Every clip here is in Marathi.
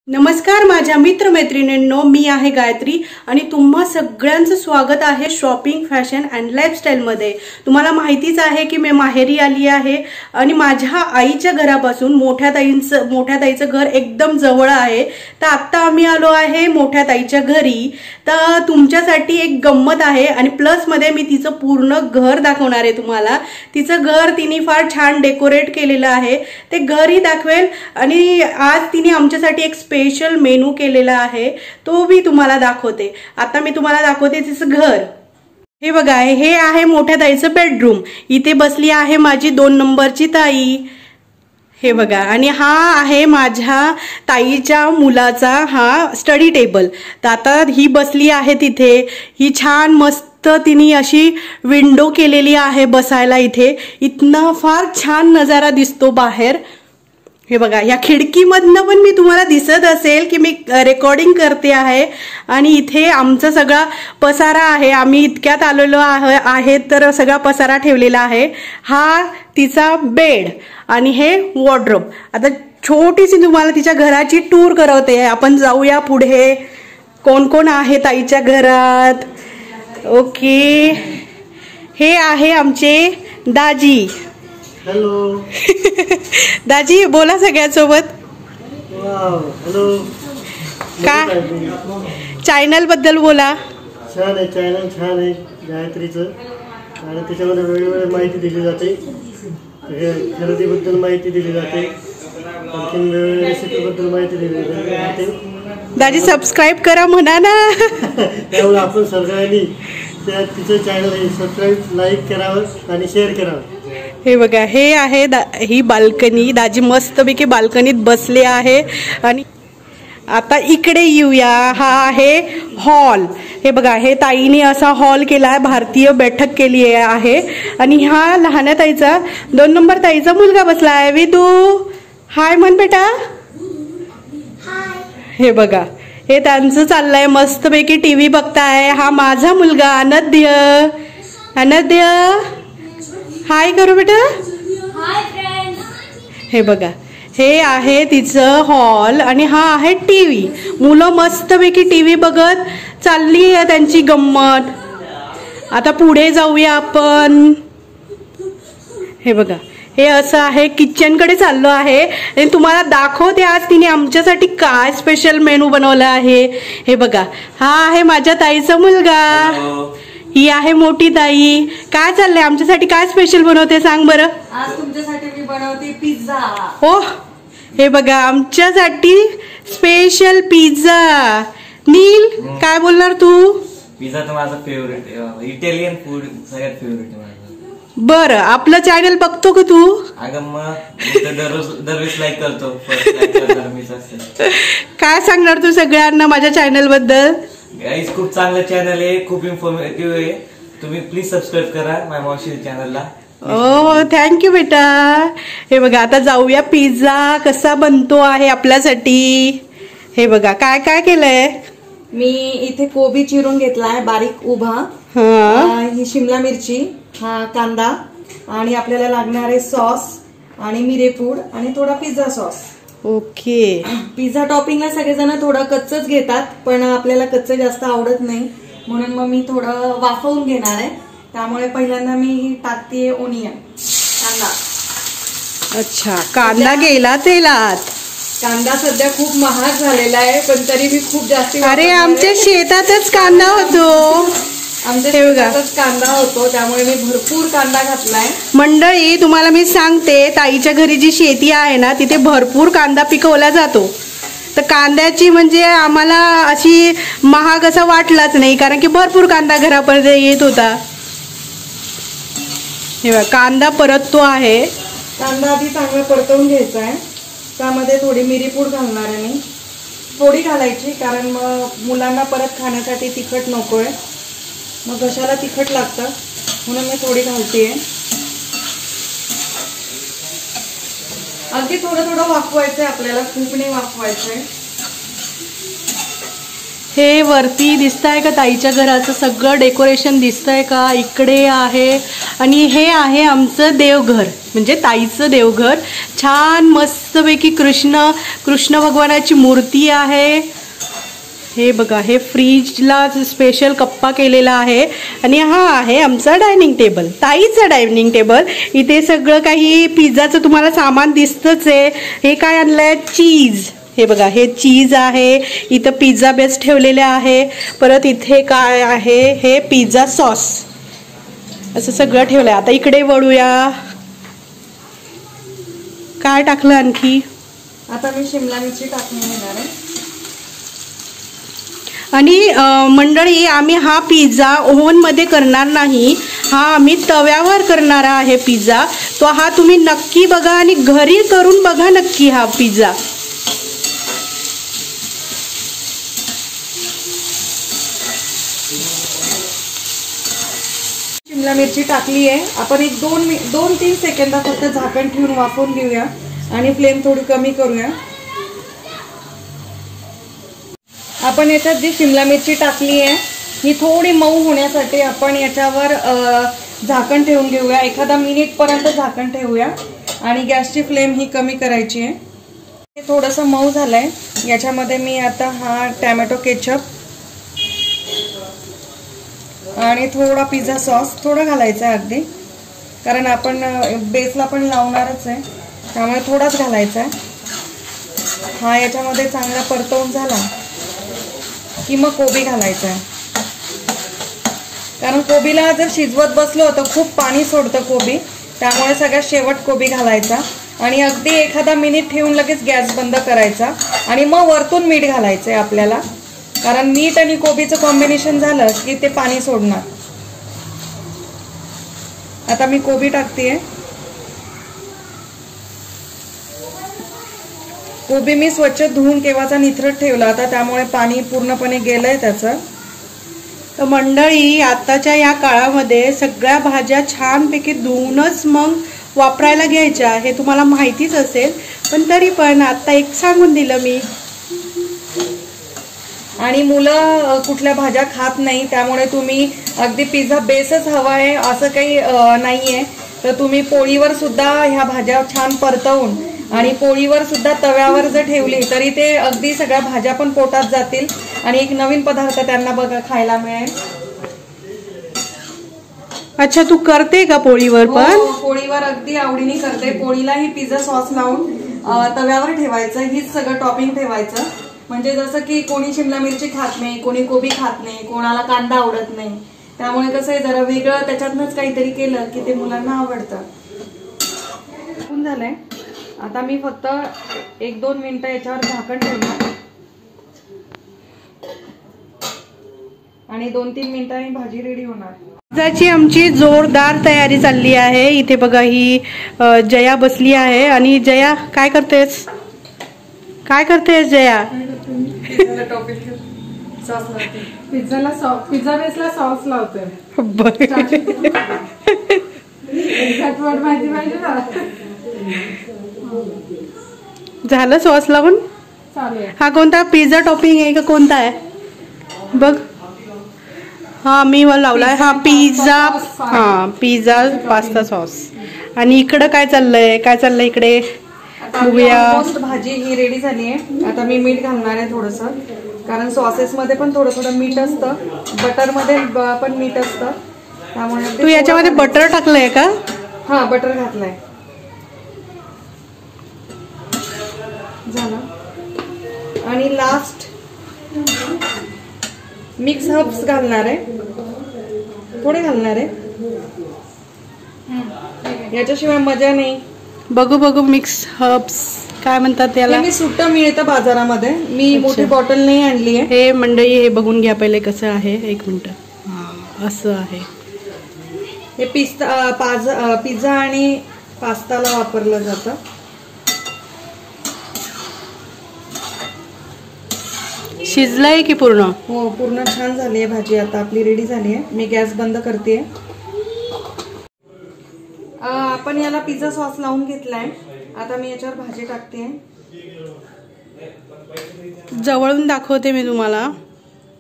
नमस्कार माझ्या मित्रमैत्रिणींनो, मी आहे गायत्री आणि तुम्हा सगळ्यांचं स्वागत आहे शॉपिंग फॅशन अँड लाईफस्टाईल मध्ये। तुम्हाला माहितीच आहे की मी माहेरी आली आहे आणि माझ्या आईच्या घरापासून मोठ्या ताईचं घर एकदम जवळ आहे। तर आता आम्ही आलो आहे मोठ्या ताईच्या घरी। तर तुमच्यासाठी एक गंमत आहे आणि प्लस मध्ये मी तिचं पूर्ण घर दाखवणार आहे तुम्हाला। तिचं घर तिने फार छान डेकोरेट केलेलं आहे, ते घरही दाखवेल आणि आज तिने आमच्यासाठी एक स्पेशल मेनू केलेला आहे तो भी तुम्हाला दाखवते। आता मी तुम्हाला दाखवते तिचं घर। हे बघा, हे आहे मोठ्या ताईचं बेडरूम। इथे बसली आहे माझी 2 नंबरची ताई। हे बघा, आणि हा आहे माझ्या ताईच्या मुलाचा हा स्टडी टेबल। तर आता ही बसली आहे तिथे। ही छान मस्त तिने अशी विंडो केलेली आहे बसायला। इथे इतना फार छान नजारा दिसतो बाहेर। हे बघा, या खिडकीमधनं पण मी तुम्हाला दिसत असेल की मी रेकॉर्डिंग करते आहे। आणि इथे आमचा सगळा पसारा आहे, आम्ही इतक्यात आलेलो आहे तर सगळा पसारा ठेवलेला आहे। हा तिचा बेड आणि हे वॉर्डरोब। आता छोटीशी तुम्हाला तिच्या घराची टूर करवते। आपण जाऊया पुढे, कोण कोण आहे ताईच्या घरात। ओके, हे आहे आमचे दाजी। हॅलो दाजी बोला सगळ्यांसोबत। हॅलो, का चॅनल बद्दल बोला। छान आहे, चॅनल छान आहे गायत्रीचं आणि त्याच्यामध्ये वेगवेगळी माहिती दिली जाते, खरेदीबद्दल माहिती दिली जाते, आणखी वेगवेगळ्या रेसिपीबद्दल माहिती दिली जाते। दाजी सबस्क्राईब करा म्हणा ना। त्यामुळे आपण सगळ्यांनी तिचं चॅनल सबस्क्राईब, लाईक करावं आणि शेअर करावं। हे बघा, हे आहे ही बाल्कनी। दाजी मस्तपैकी बाल्कनीत बसले आहे। आणि आता इकडे येऊया, हा आहे हॉल। हे बघा, हे ताईने असा हॉल केला आहे, भारतीय बैठक केली आहे। आणि हा लहान ताईचा 2 नंबर ताईचा मुलगा बसला आहे। विदू हाय म्हण बेटा। हे बघा, हे त्यांचं चाललंय मस्तपैकी टीव्ही बघताय। हा माझा मुलगा अनद्य। अनद्य हाय करू बेटा। Hi friends. हे बघा, हे आहे तिचं हॉल आणि हा आहे टीव्ही। मुलं मस्तपैकी टीव्ही बघत चालली आहे त्यांची गंमत। आता पुढे जाऊया आपण। हे बघा, हे असं आहे, किचन कडे चाललो आहे आणि तुम्हाला दाखवते आज तिने आमच्यासाठी काय स्पेशल मेनू बनवला आहे। हे बघा, हा आहे माझ्या ताईचा मुलगा, ही आहे मोठी ताई। काय चाललंय आमच्यासाठी, काय स्पेशल बनवते सांग बरं। आज तुमच्यासाठी मी बनवते पिझ्झा। हो, हे बघा आमच्यासाठी स्पेशल पिझ्झा। नील काय बोलणार तू। पिझ्झा तर माझा फेवरेट, इटालियन फूड सगळ्यात फेवरेट आहे माझं। बरं, आपलं चॅनल बघतो का तू। अगं मग दरवेळेस लाईक करतो, मीच असते। काय सांगणार तू सगळ्यांना माझ्या चॅनल बद्दल। गाईज खूप चांगलं चॅनल आहे, खूप इन्फॉर्मेटिव्ह आहे। तुम्ही प्लीज सबस्क्राईब करा माझ्या मावशी चॅनलला। ओ थँक्यू बेटा। हे बघा, आता जाऊया पिझ्झा कसा बनतो आहे आपल्यासाठी। हे बघा, काय काय केलंय। मी इथे कोबी चिरून घेतलाय बारीक उभा, ही शिमला मिरची, हा कांदा आणि आपल्याला लागणारे सॉस आणि मिरेपूड आणि थोडा पिझ्झा सॉस। ओके, पिझ्झा टॉपिंगला सगळेजण थोडं कच्चच घेतात, पण आपल्याला कच्चं जास्त आवडत नाही, म्हणून मग मी थोडं वाफवून घेणार आहे। त्यामुळे पहिल्यांदा मी टाकते ओनियन, कांदा। अच्छा, कांदा गेला तेलात। कांदा सध्या खूप महाग झालेला आहे, पण तरी मी खूप जास्त। अरे आमच्या शेतातच कांदा होतो, आमच्या शेतातच कांदा होतो, त्यामुळे मी भरपूर कांदा घातलाय। मंडळी तुम्हाला मी सांगते, ताईच्या घरी जी शेती आहे ना तिथे भरपूर कांदा पिकवला जातो। तर कांद्याची म्हणजे आम्हाला अशी महाग असा वाटलाच नाही, कारण की भरपूर कांदा घरापर्यंत येत होता। हे बघा, कांदा परततो आहे। कांदा आधी चांगला परतवून घ्यायचा आहे। त्यामध्ये थोडी मिरीपूड घालणार आहे मी, थोडी घालायची, कारण मग मुलांना परत खाण्यासाठी तिखट नकोय, मग घशाला तिखट लागतं, म्हणून मी थोडी घालतेय। अगदी थोडं थोडं वाफवायचंय आपल्याला, खूप नाही वाफवायचंय। हे वरती दिसतंय का ताईच्या घराचं सगळं डेकोरेशन दिसतंय का? इकडे आहे आणि हे आहे आमचं देवघर, म्हणजे ताईचं देवघर. छान मस्तपैकी कृष्ण भगवानाची मूर्ती आहे. हे बघा, हे फ्रीजला स्पेशल कप्पा केलेला आहे. आणि हा आहे आमचा डायनिंग टेबल, ताईचा डायनिंग टेबल. इथे सगळं काही पिझ्झाचं तुम्हाला सामान दिसतंच आहे. हे काय आणलंय? चीज. हे बघा, हे चीज आहे. इथं पिझ्झा बेस ठेवलेले आहे. परत इथे काय आहे? हे पिझ्झा सॉस. असं सगळं ठेवलंय. आता इकडे वळूया. काय टाकलं आणखी? आता मी शिमला मिरची टाकून घेणार आहे. आणि मंडळी, आम्ही हा पिझ्झा ओव्हनमध्ये करणार नाही, हा आम्ही तव्यावर करणार आहे पिझ्झा. तो हा तुम्ही नक्की बघा आणि घरी करून बघा नक्की हा पिझ्झा. शिमला मिरची टाकली आहे. आपण एक 2-3 सेकंद फक्त झाकण ठेवून वाफवून घेऊया आणि फ्लेम थोडी कमी करूया. आपण याच्यात जी शिमला मिरची टाकली आहे ही थोडी मऊ होण्यासाठी आपण याच्यावर झाकण ठेवून घेऊया. एखादा मिनिटपर्यंत झाकण ठेवूया आणि गॅसची फ्लेम ही कमी करायची आहे. हे थोडंसं मऊ झालंय. याच्यामध्ये मी आता हा टॅमॅटो केचप आणि थोडा पिझ्झा सॉस थोडा घालायचा आहे अगदी, कारण आपण बेसला पण लावणारच आहे, त्यामुळे थोडाच घालायचा आहे. हा याच्यामध्ये चांगला परतवून झाला की मग कोबी घालायचा आहे. कारण कोबीला जर शिजवत बसलो तर खूप पाणी सोडतं कोबी, त्यामुळे सगळ्यात शेवट कोबी घालायचा आणि अगदी एखादा मिनिट ठेवून लगेच गॅस बंद करायचा आणि मग वरतून मीठ घालायचं आहे आपल्याला, कारण मीठ आणि कोबीचं कॉम्बिनेशन झालं की ते पाणी सोडणार. आता मी कोबी टाकतेय. कोबी मी स्वच्छ धुवून केव्हाचा निथरट ठेवला होता, त्यामुळे पाणी पूर्णपणे गेलंय त्याचं. तर मंडळी, आताच्या या काळामध्ये सगळ्या भाज्या छानपैकी धुवूनच मग वापरायला घ्यायच्या, हे तुम्हाला माहितीच असेल, पण तरी पण आता एक सांगून दिलं मी. आणि मुलं कुठल्या भाज्या खात नाही, त्यामुळे तुम्ही अगदी पिझ्झा बेसच हवा आहे असं काही नाहीये, तर तुम्ही पोळीवर सुद्धा ह्या भाज्या छान परतवून आणि पोळीवर सुद्धा तव्यावर जर ठेवली तरी ते अगदी सगळ्या भाज्या पण पोटात जातील आणि एक नवीन पदार्थ त्यांना बघा खायला मिळेल. अच्छा, तू करते का पोळीवर पण? हो, पोळीवर अगदी आवडीने करते. पोळीलाही पिझ्झा सॉस लावून तव्यावर ठेवायचं, हीच सगळं टॉपिंग ठेवायचं. म्हणजे जसं की कोणी शिमला मिरची खात नाही, कोणी कोबी खात नाही, कोणाला कांदा आवडत नाही, त्यामुळे कसं आहे जरा वेगळं त्याच्यातनंच काहीतरी केलं की ते मुलांना आवडतं. झालंय. आता मी फक्त 1-2 मिनिटं याच्यावर झाकण ठेवणार आणि 2-3 मिनिटांनी भाजी रेडी होणार. पिझ्झाची आमची जोरदार तयारी चालली आहे. इथे बघा, ही जया बसली आहे. आणि जया, काय करतेस? काय करतेस जया? पिझ्झा बेसला सॉस लावते. झालं सॉस लावून? हा कोणता पिझ्झा टॉपिंग आहे का कोणता आहे बघ? हा मी लावलाय. हा पिझ्झा, हा पिझ्झा पास्ता सॉस. आणि इकडं काय चाललंय? काय चाललंय इकडे? ऑलमोस्ट भाजी ही रेडी झाली आहे. आता मी मीठ घालणार आहे थोडंसं, कारण सॉसेस मध्ये पण थोडं मीठ असतं, बटर मध्ये पण मीठ असतं, त्यामुळे. तू याच्यामध्ये बटर टाकलंय का? हा, बटर घातलंय. झालं. आणि लास्ट मिक्स हर्ब्स घालणार आहे, थोडे घालणार आहे, याच्याशिवाय मजा नाही. बघू मिक्स हर्ब्स काय म्हणतात त्याला? मी सुट्टा मिळतं बाजारामध्ये, मी मोठी बॉटल नाही आणली आहे. हे मंडळी, हे बघून घ्या पहिले कसं आहे. 1 मिनिट. हा, असं आहे. हे पिझ्झा आणि पास्ताला वापरलं जातं. शिजलंय की पूर्ण? हो, पूर्ण छान झाली आहे भाजी. आता आपली रेडी झाली आहे. मी गॅस बंद करते. आपण याला पिझ्झा सॉस लावून घेतलाय. आता मी याच्यावर भाजी टाकते. जवळून दाखवते मी तुम्हाला.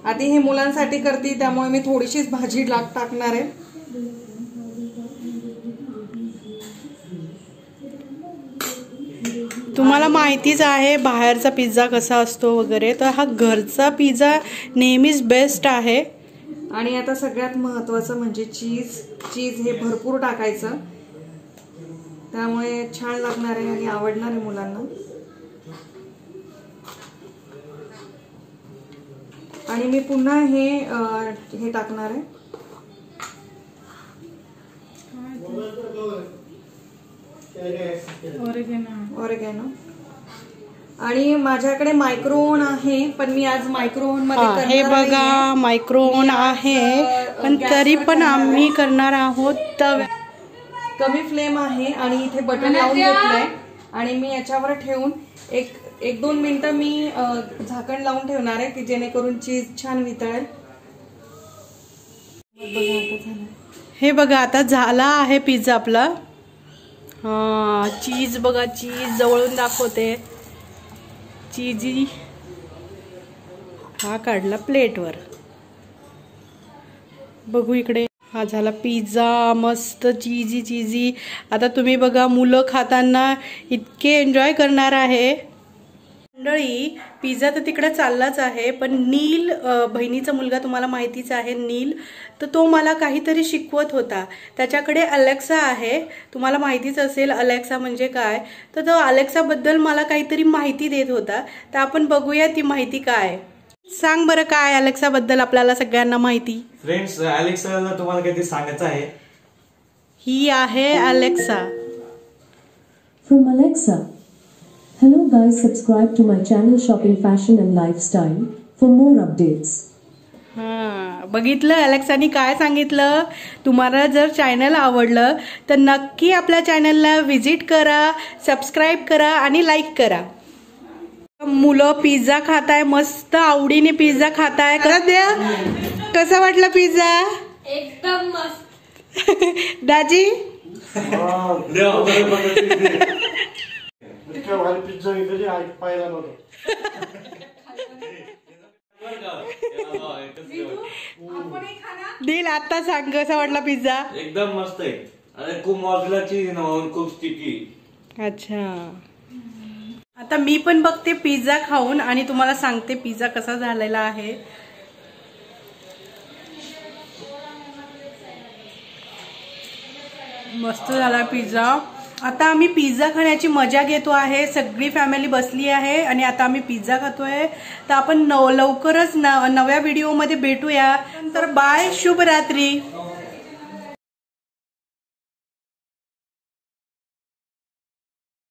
आधी हे मुलांसाठी करते त्यामुळे मी थोडीशीच भाजी टाकणार आहे. तुम्हाला माहितीच आहे बाहेरचा पिझ्झा कसा असतो वगैरे, तर हा घरचा पिझ्झा नेहमीच बेस्ट आहे. आणि आता सगळ्यात महत्त्वाचं म्हणजे चीज हे भरपूर टाकायचं, त्यामुळे छान लागणार आहे आणि आवडणार आहे मुलांना. आणि मी पुन्हा हे टाकणार आहे ऑरेगॅनो. आणि माझ्याकडे मायक्रोओव्हन आहे, पण मी आज मायक्रोओव्हन मध्ये हे बघा मायक्रोओव्हन आहे, पण तरी पण आम्ही करणार आहोत तव्यावर. कमी फ्लेम आहे आणि इथे बटन लावून घेतलंय आणि मी याच्यावर ठेवून एक 2 मिनिटं मी झाकण लावून ठेवणार आहे की जेणेकरून चीज छान वितळेल. हे बघा आता झाला आहे पिझ्झा आपला. चीज बघा, चीज जवळून दाखवते. चीजी हा काढला प्लेटवर. बघू इकडे, हा झाला पिझ्झा मस्त चीजी. आता तुम्ही बघा मुलं खाताना इतके एन्जॉय करणार आहे. मंडळी पिझ्झा तर तिकडे चाललाच आहे, पण नील बहिणीचा मुलगा तुम्हाला माहितीच आहे नील, तर तो मला काहीतरी शिकवत होता. त्याच्याकडे अलेक्सा आहे, तुम्हाला माहितीच असेल अलेक्सा म्हणजे काय. तर तो अलेक्साबद्दल मला काहीतरी माहिती देत होता, तर आपण बघूया ती माहिती काय. सांग बरं काय अलेक्साबद्दल आपल्याला सगळ्यांना माहिती. फ्रेंड्स, अलेक्साला तुम्हाला काहीतरी सांगायचं आहे. ही आहे Alexa. From Alexa. Hello guys, subscribe to my channel Shopping Fashion and Lifestyle for more updates. बघितलं अलेक्सानी काय सांगितलं. तुम्हाला जर चॅनल आवडलं तर नक्की आपल्या चॅनलला व्हिजिट करा, सबस्क्राईब करा आणि लाईक करा. मुलं पिझ्झा खाताय, मस्त आवडीने पिझ्झा खाताय. करत द्या, कसा वाटला पिझ्झा. एकदम मस्त. दाजी इतका भारी पिझ्झा मी कधी पाहिला नव्हता. दिल आता सांग कसा वाटला पिझ्झा. एकदम मस्त आहे आणि खूप मॉर्जला चीज आहे, खूप स्टिकी. अच्छा, आता मी पण बघते पिझ्झा खाऊन आणि तुम्हाला सांगते पिझ्झा कसा झालेला आहे. मस्त झाला पिझ्झा. आता आम्ही पिझ्झा खाण्याची मजा घेतो आहे, सगळी फॅमिली बसली आहे आणि आता आम्ही पिझ्झा खातोय. तर आपण लवकरच नव्या व्हिडिओमध्ये भेटूया. तर बाय, शुभ रात्री.